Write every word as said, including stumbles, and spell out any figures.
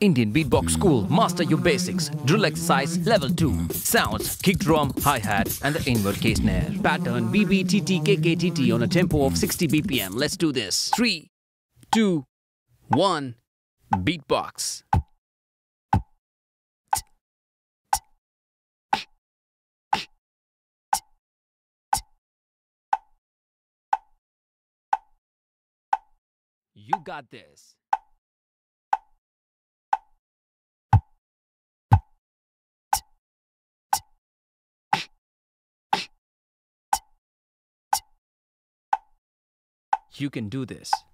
Indian Beatbox School. Master your basics. Drill exercise level two. Sounds, kick drum, hi-hat and the inward K snare. Pattern B B T T K K T T on a tempo of sixty B P M. Let's do this. three, two, one, Beatbox. You got this. You can do this.